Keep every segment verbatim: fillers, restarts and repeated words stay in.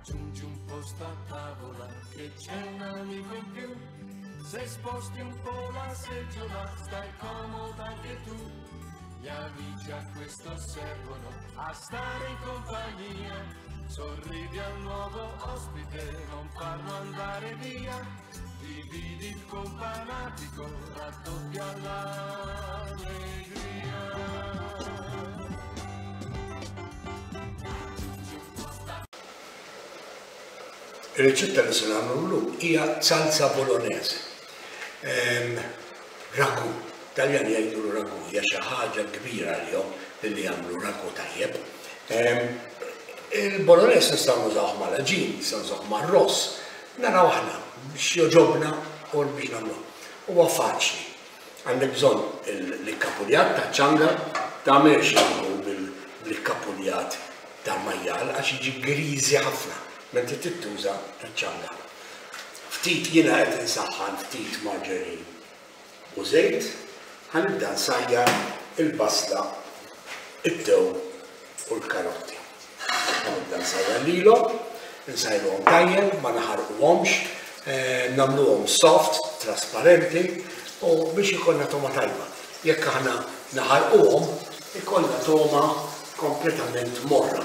Aggiungi un posto a tavola che c'è un amico in più. Se sposti un po' la seggiola stai comoda anche tu. Gli amici a questo servono a stare in compagnia. Sorridi al nuovo ospite, non farlo andare via. Dividi il companatico, raddoppia l'allegria. Il-riċetta li se nagħmlu llum hija salsa bolognese. Ragù, Taljani jgħidu ragù, hija xi ħaġa kbira lihom li jagħmlu ragù tajjeb. Il-bolognese nistgħu nużawh mal-aġin, nistgħu nużawh mar-ross. Naraw aħna biex joġobna u biex nagħmluh. Huwa faċli. Għandek bżonn l-ikkapuljat taċ-ċanga, tagħmilx bil-ikkapuljat tal-majjal għax jiġi griżi ħafna. Menti tittuża taċ-ċanga. Ftit jiena qed insaħħan ftit marġarin u żejt, ħanibda nsajjar il-basla, id-dew u l-karotti. Ħanibda nsajjar lilhom, nsajruhom tajjeb, ma naħarquhomx, nagħmluhom soft, trasparenti u biex ikollna toma tajba. Jekk aħna naħarquhom, ikollna toma kompletament morra.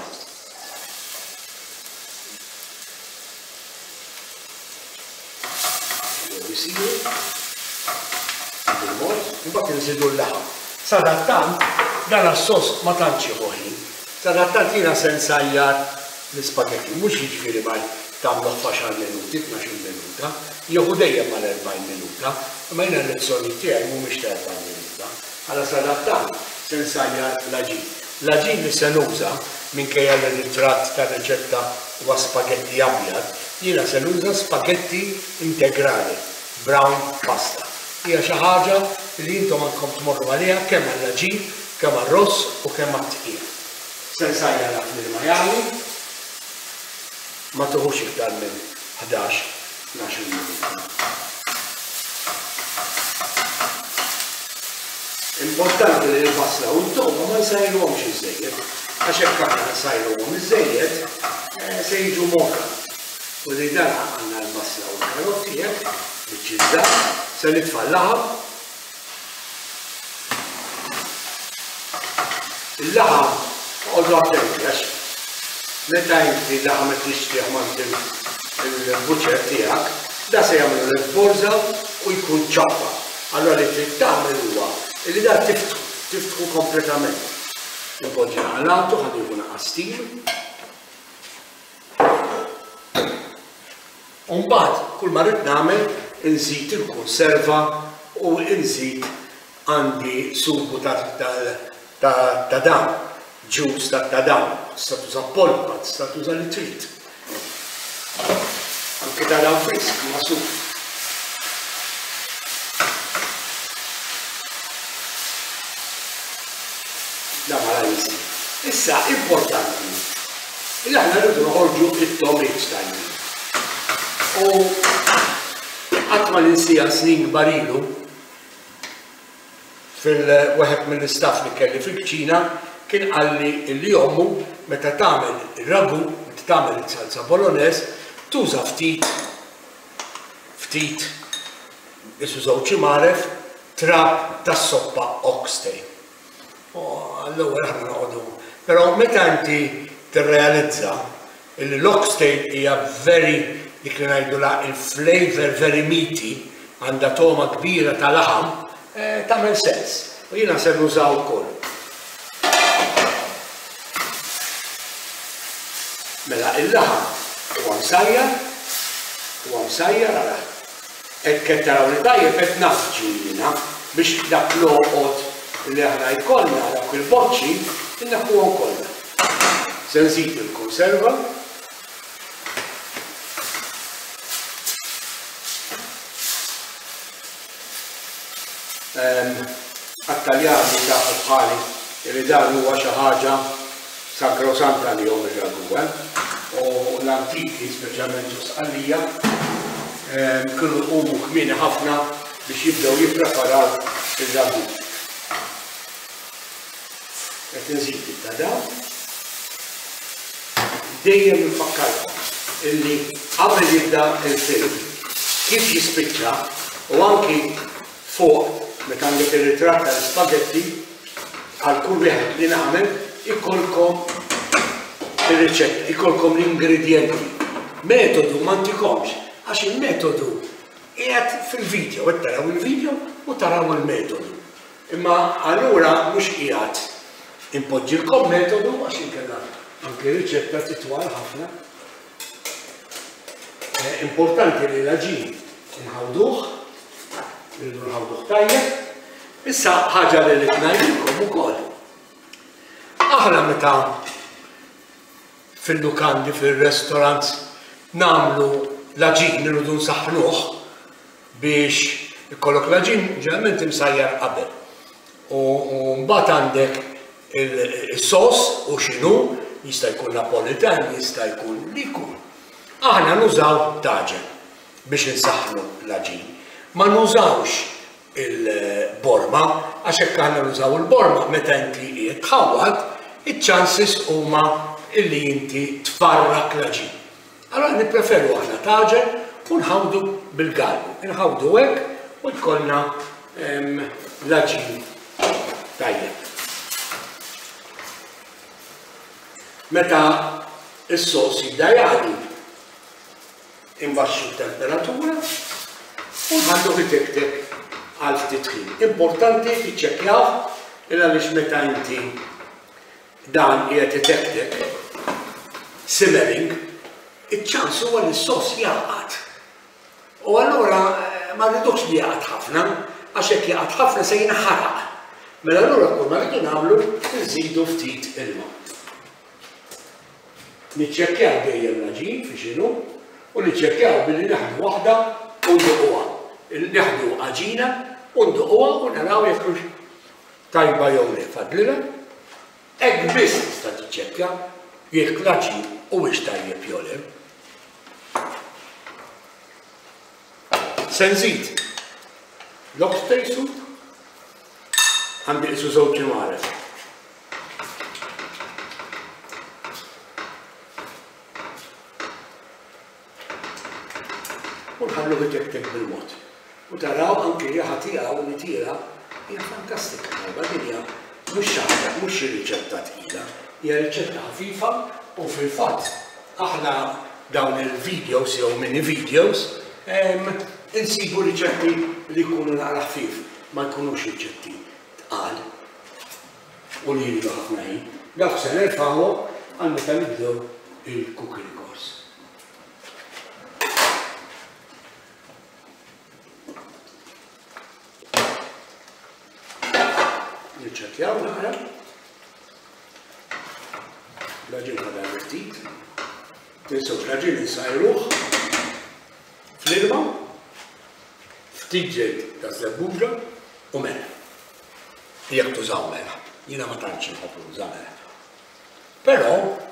Jisiru, bil-mod, mbagħad inżidu l-laħam. Sadattant, dan għas-sos ma tantx jieħu ħin. Sadattant jiena se nsajjar l-ispagetti, mhux jiġifieri ma tagħmlu f'għaxar minuti, tnax-il minuta, jieħu dejjem mal-erbgħin minuta, imma jiena l-lezzjoni tiegħi mhumiex ta' erbgħin minuta. Alla sadattant se nsajjar l-aġin. L-aġin li se nuża minkejja l-ritratt tar-riċetta huwa spagetti abjad, jiena se nuża spagetti integrali. Brown pasta. Hija xi ħaġa li intom għandkom tmorru għaliha kemm għall-aġin, kemm għar-ross u kemm għat-tqil. Se nsajjar fil-majali, ma tuħux iktar minn ħdax tnax-il minuta. Importanti li l-basla u l-toma ma nsajruhomx iż-żejjed, għax hekk aħna nsajruhom iż-żejjed se jiġu mokra. U li dan għandna l-basla u l-karotti hekk biċ-ċizza, se nitfa' l-laħam. Il-laħam għodu attenti għax meta inti l-laħam qed tixtrih mant il-buċer tiegħek, da se jagħmlu l-borża u jkun ċappa. Allura li trid tagħmel huwa li da tiftħu, tiftħu kompletament. Nipoġġiha għal-għaltu ħalli jkun qastir. U mbagħad kull ma rrid nagħmel inżid il-konserva u inżid għandi sugu ta' dan, ġus ta' dan, sta' tuża polpa, sta' tuża li trid. Anke ta' dan frisk ma' sug. Da ma' rajsi. Issa importanti li aħna rridu noħorġu it-tomriċ tajjeb. U għatma l-insija snin barilu fil-waħed mill-istaff li kelli fil-ċina kien qalli li jommu meta tagħmel ir-ragù, meta tagħmel il-salsa bolognese, tuża ftit ftit isu żewġ imaref trab tas-soppa oxtail. Allura aħna noqogħdu. Però meta inti tirrealizza li l-oxtail hija very dik li ngħidulha il-flavor very meaty, għandha toma kbira ta' laħam, tagħmel sens. U jiena se nużaw ukoll. Mela il-laħam huwa msajjar, huwa msajjar ara. Hekk qed taraw li tajjeb qed nafġi jiena biex dak l-oqgħod li aħna jkollna dak il-boċċi innaħkuhom kollha. Se nżid il-konserva. Għat-Taljani tafu bħali li dan huwa xi ħaġa sakrosanta li jom ir-ragù, u l-antiki, speċjalment ġusqallija, kienu jqumu kmieni ħafna biex jibdew jippreparaw ir-ragù. Qed inżid ta' dan dejjem infakkarhom illi qabel jibda il-film kif jispiċċa u anki fuq meta għandek ir-ritratt tal-spaghetti għal kull wieħed li nagħmel ikolkom ir-riċetta, ikolkom l-ingredjenti. Metodu ma ntikomx, għax il-metodu qiegħed fil-video, qed taraw il-video u taraw il-metodu. Imma allura mhux qiegħed impoġġilkom metodu għax inkella anke riċetta titwal ħafna. Importanti li l-aġin nħawduh, rridu nħawduh tajjeb. Issa ħaġa li li ngħidilkom ukoll. Aħna meta fil-lukandi, fil-restorants nagħmlu l-aġin irridu nsaħħnuh biex ikollok l-aġin ġeneralment imsajjar qabel. U mbagħad għandek il-sos u x'inhu jista' jkun Napolitan, jista' jkun li jkun. Aħna nużaw taġen biex insaħħnu l-aġin. Ma nużawx il-borma, għax hekk aħna nużaw il-borma meta inti qiegħed tħawwad, iċ-chances huma illi inti tfarrak l-aġin. Allora nippreferu aħna taġen u nħawdu bil-galbu. Nħawdu hekk u jkollna l-aġin tajjeb. Meta is-sos jibda jgħadi, imbaxxu t-temperatura u nħallu itektek għal ftit ħin. Importanti tiċċekkjaw il għaliex meta inti dan qiegħed itektek simmering, iċ-ċans huwa li s-sos jaqgħad. U allura ma rridux li jaqgħad ħafna, għax hekk jaqgħad ħafna se jinħaraq. Mela allura kull ma rridu nagħmlu nżidu ftit ilma. Niċċekkjaw dejjem l-aġin fi x'inhu u niċċekkjaw billi naħdu waħda u nduquha. Naħdu aġina u nduquha u naraw jekk hux tajba jew le fadlilha. Hekk biss tista' tiċċekkja jekk l-aġin huwiex tajjeb jew le. Se nżid l-oxtail soup għandi qisu żewġ imgħaref. U nħallu itektek bil-mod. U taraw anke riħa tiegħu li tira hija fantastika. Dinja mhux xaħda, mhux riċetta tqila, hija riċetta ħafifa u fil-fatt aħna dawn il-videos jew mini videos insibu riċetti li jkunu naqra ħfief, ma jkunux riċetti tqal u li jridu ħafna ħin. Dak se nerfgħu għal meta nibdew il-cooking course. Niċċekkjaw naqra. L-aġin ħadha ftit. Tinsewx l-aġin insajruh fl-ilma, ftit ġejt ta' żebbuġa u melħ. Jekk tużaw melħ. Jiena ma tantx inħobb nuża melħ. Però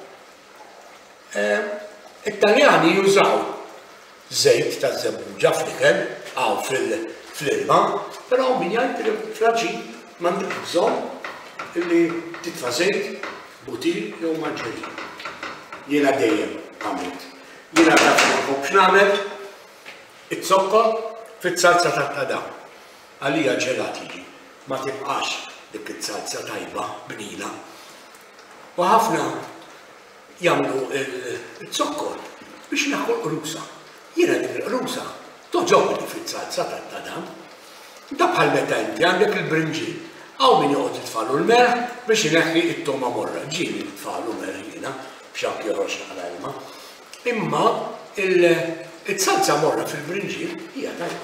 it-Taljani jużaw żejt ta' żebbuġa fl-ikel aw fl-ilma, però min jgħid li fl-aġin m'għandek bżonn illi titfa' żejt, butil jew maġġorin. Jiena dejjem għamilt. Jiena taf ma nħobbx nagħmel it-zokkor fit-salsa tat-tadam. Għalija ġelat jiġi, ma tibqax dik it-salsa tajba bnina. U ħafna jagħmlu it-zokkor biex naħol qrusa. Jiena dik il-qrusa toġobni fit-salsa tat-tadam. Da bħal meta inti għandek il-brinġil. Għaw min joqgħod jitfallu l-merħ biex ineħħi it-toma morra. Ġieli jitfallu merħ jiena b'xank joħroġ naqra ilma. Imma il-salsa morra fil-brinġil hija tajba.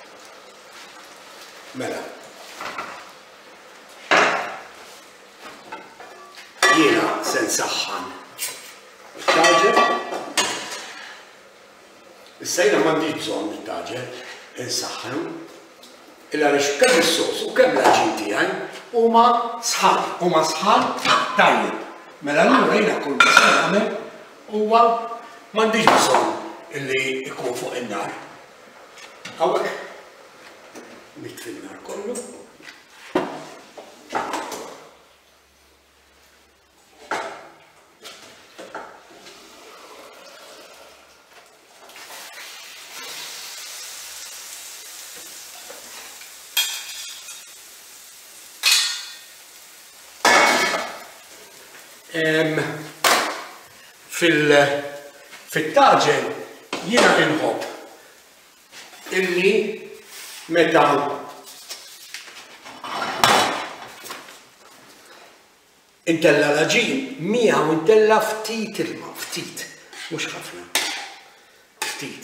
Mela. Jiena se nsaħħan it-taġel. Issa jiena m'għandix bżonn it-taġel, insaħħanu. Illa għaliex kemm is-sos u kemm l-aġin tiegħi huma sħal, huma sħal tajjeb. Mela allura jiena kull ma se nagħmel huwa m'għandix bżonn illi jkun fuq in-nar. Hawnhekk nitfi n-nar kollu. Fil-taġen jiena inħobb illi meta intella l-aġin miegħu intella ftit ilma, ftit, mhux ħafna, ftit.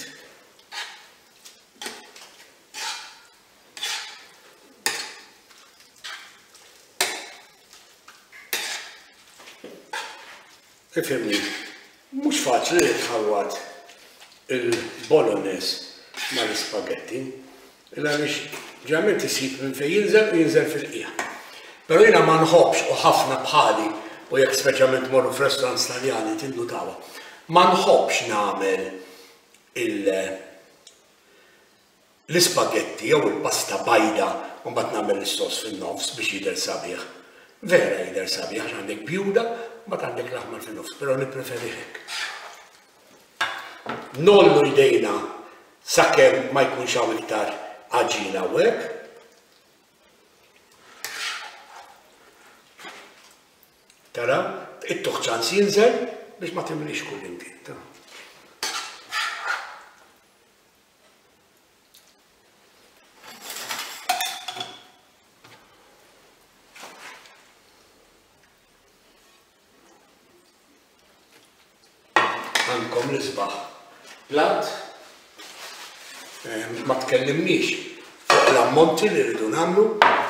Ifhimni, mhux faċli li tħawwad il-bolognese mal-ispagetti, illa għaliex ġeneralment isib minn fejn jinżel u jinżel fil-qiegħ. Però jiena ma nħobbx u ħafna bħali u jekk speċjalment morru f'restaurants Taljani tindutawha, ma nħobbx nagħmel l-ispagetti jew il-pasta bajda u mbagħad nagħmel l-issos fin-nofs biex jidher sabiħ. Vera jidher sabiħ għax għandek bjuda ma għandek l-aħmar fin-nofs, però nippreferi hekk. Nollu jdejna sakemm ma jkunx hawn iktar aġina u hekk. Tara, it-tuħ ċans jinżel biex ma timlix kull imkien. Għandkom l-isbaħ plat, ma tkellimniex fuq l-ammonti li rridu nagħmlu.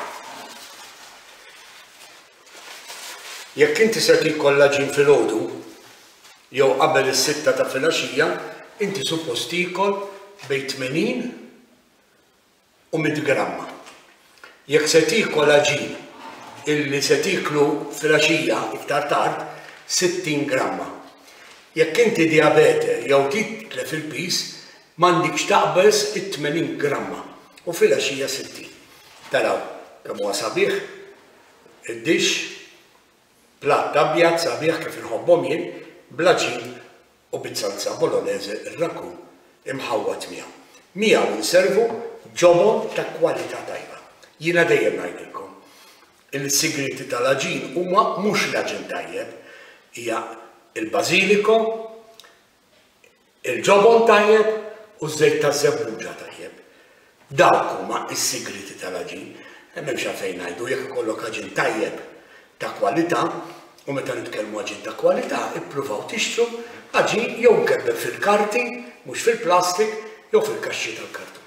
Jekk inti se tikkollaġin fil-ħodu, jew qabel is-sitta ta' filgħaxija, inti suppost tikol bejn tmenin u mid gramma. Jekk se tikkollaġin illi se tiklu filgħaxija iktar tard, sittin gramma. Jekk inti diabete jew titlef il-pis, m'għandikx taqbeż it-tmenin gramma u filgħaxija sittin. Taraw kemm huwa sabiħ, id-dix platt abjad sabiħ kif inħobbhom jien, bl-aġin u bit-salsa bolognese ir-rakun imħawwat miegħu. Miegħu nservu ġobon ta' kwalità tajba. Jiena dejjem ngħidilkom, il-sigriti tal-aġin huma mhux l-aġin tajjeb, hija il-bażiliko, il-ġobon tajjeb u żejt ta' żebbuġa tajjeb. Dawk huma s-sigriti tal-aġin, m'hemmx għalfejn ngħidu jekk ikollok aġin tajjeb ta' kwalità, u meta nitkellmu aġin ta' kwalità, ippruvaw tixtru aġin jew mkebbeb fil-karti, mhux fil-plastik, jew fil-kaxxi tal-karton.